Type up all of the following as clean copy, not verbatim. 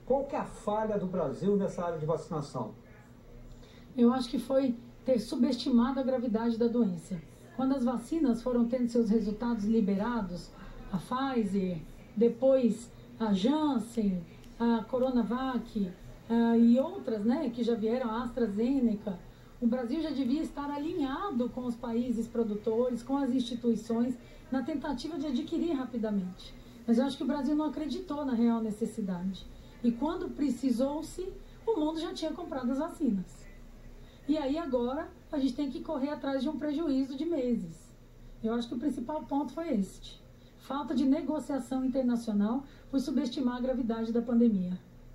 Qual que é a falha do Brasil nessa área de vacinação? Eu acho que foi ter subestimado a gravidade da doença. Quando as vacinas foram tendo seus resultados liberados, a Pfizer, depois a Janssen, a Coronavac e outras, né, que já vieram, a AstraZeneca, o Brasil já devia estar alinhado com os países produtores, com as instituições, na tentativa de adquirir rapidamente. Mas eu acho que o Brasil não acreditou na real necessidade. E quando precisou-se, o mundo já tinha comprado as vacinas. E aí agora a gente tem que correr atrás de um prejuízo de meses. Eu acho que o principal ponto foi este. Falta de negociação internacional por subestimar a gravidade da pandemia.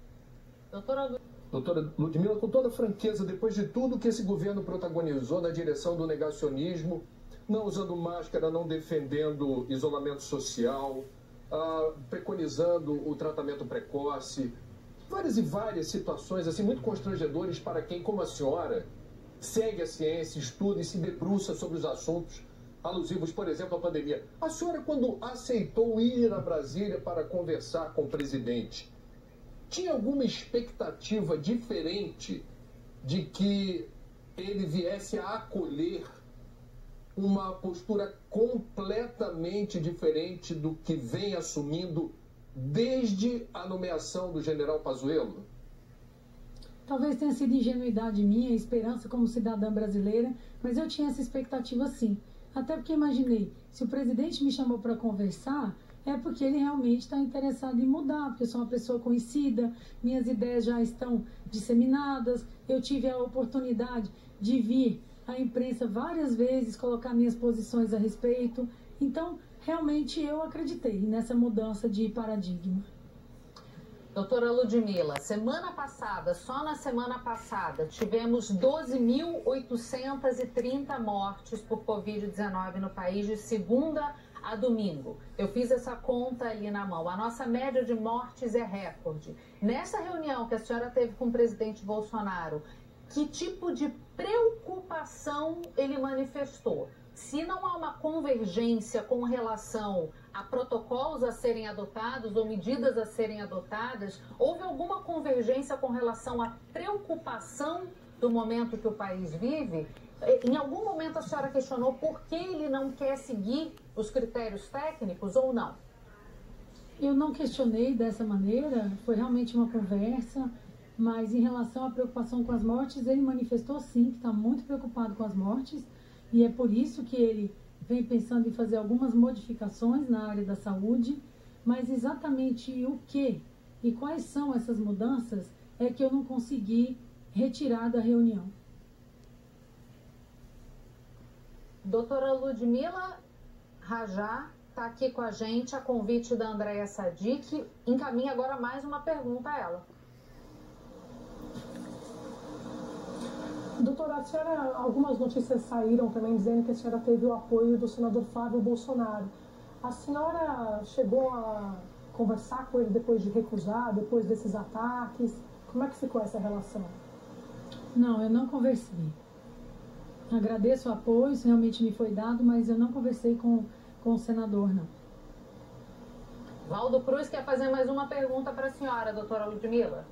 Doutora Ludmila, com toda franqueza, depois de tudo que esse governo protagonizou na direção do negacionismo, não usando máscara, não defendendo isolamento social, preconizando o tratamento precoce, várias e várias situações assim muito constrangedoras para quem, como a senhora, segue a ciência, estuda e se debruça sobre os assuntos alusivos, por exemplo, à pandemia. A senhora, quando aceitou ir a Brasília para conversar com o presidente, tinha alguma expectativa diferente de que ele viesse a acolher uma postura completamente diferente do que vem assumindo desde a nomeação do general Pazuello? Talvez tenha sido ingenuidade minha, esperança como cidadã brasileira, mas eu tinha essa expectativa sim. Até porque imaginei, se o presidente me chamou para conversar, é porque ele realmente está interessado em mudar, porque eu sou uma pessoa conhecida, minhas ideias já estão disseminadas, eu tive a oportunidade de vir à imprensa várias vezes, colocar minhas posições a respeito. Então, realmente eu acreditei nessa mudança de paradigma. Doutora Ludmila, semana passada, só na semana passada, tivemos 12.830 mortes por Covid-19 no país, de segunda a domingo. Eu fiz essa conta ali na mão. A nossa média de mortes é recorde. Nessa reunião que a senhora teve com o presidente Bolsonaro, que tipo de preocupação ele manifestou? Se não há uma convergência com relação a protocolos a serem adotados ou medidas a serem adotadas, houve alguma convergência com relação à preocupação do momento que o país vive? Em algum momento a senhora questionou por que ele não quer seguir os critérios técnicos ou não? Eu não questionei dessa maneira, foi realmente uma conversa, mas em relação à preocupação com as mortes, ele manifestou sim que está muito preocupado com as mortes, e é por isso que ele vem pensando em fazer algumas modificações na área da saúde, mas exatamente o que e quais são essas mudanças é que eu não consegui retirar da reunião. Doutora Ludmila Rajá está aqui com a gente, a convite da Andréia Sadik. Encaminha agora mais uma pergunta a ela. Doutora, a senhora, algumas notícias saíram também dizendo que a senhora teve o apoio do senador Flávio Bolsonaro. A senhora chegou a conversar com ele depois de recusar, depois desses ataques? Como é que ficou essa relação? Não, eu não conversei. Agradeço o apoio, isso realmente me foi dado, mas eu não conversei com o senador, não. Valdo Cruz quer fazer mais uma pergunta para a senhora, doutora Ludmila.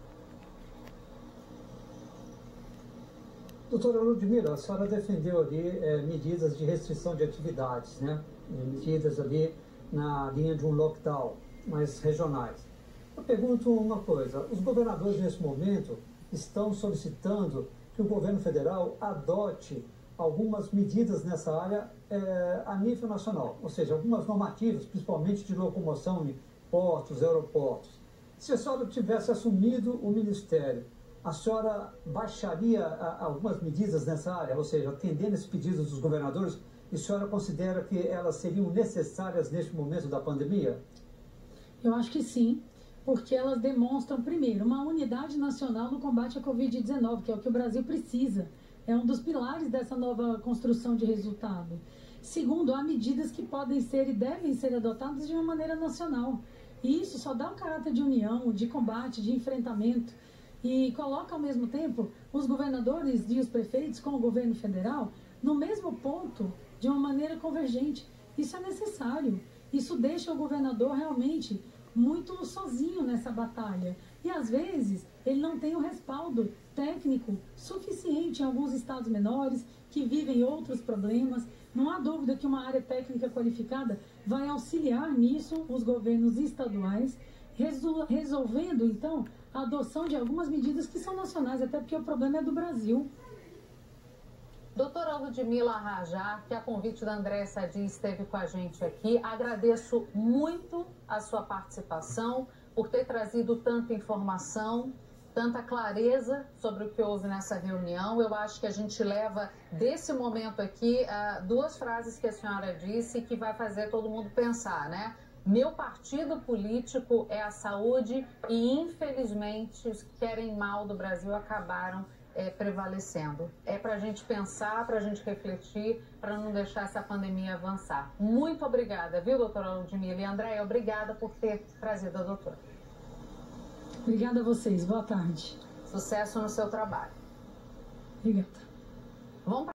Doutora Ludmila, a senhora defendeu ali medidas de restrição de atividades, né? Medidas ali na linha de um lockdown, mais regionais. Eu pergunto uma coisa, os governadores nesse momento estão solicitando que o governo federal adote algumas medidas nessa área a nível nacional, ou seja, algumas normativas, principalmente de locomoção em portos, aeroportos. Se a senhora tivesse assumido o ministério, a senhora baixaria algumas medidas nessa área, ou seja, atendendo esses pedidos dos governadores, e a senhora considera que elas seriam necessárias neste momento da pandemia? Eu acho que sim, porque elas demonstram, primeiro, uma unidade nacional no combate à Covid-19, que é o que o Brasil precisa. É um dos pilares dessa nova construção de resultado. Segundo, há medidas que podem ser e devem ser adotadas de uma maneira nacional. E isso só dá um caráter de união, de combate, de enfrentamento, e coloca ao mesmo tempo os governadores e os prefeitos com o governo federal no mesmo ponto, de uma maneira convergente. Isso é necessário. Isso deixa o governador realmente muito sozinho nessa batalha. E às vezes ele não tem o respaldo técnico suficiente em alguns estados menores que vivem outros problemas. Não há dúvida que uma área técnica qualificada vai auxiliar nisso os governos estaduais, resolvendo então a adoção de algumas medidas que são nacionais, até porque o problema é do Brasil. Doutora Ludmila Rajar, que a convite da Andréa Sadi esteve com a gente aqui, agradeço muito a sua participação, por ter trazido tanta informação, tanta clareza sobre o que houve nessa reunião. Eu acho que a gente leva desse momento aqui duas frases que a senhora disse que vai fazer todo mundo pensar, né? Meu partido político é a saúde e, infelizmente, os que querem mal do Brasil acabaram prevalecendo. É para a gente pensar, para a gente refletir, para não deixar essa pandemia avançar. Muito obrigada, viu, doutora Ludmila? E Andréia, obrigada por ter trazido a doutora. Obrigada a vocês. Boa tarde. Sucesso no seu trabalho. Obrigada. Vamos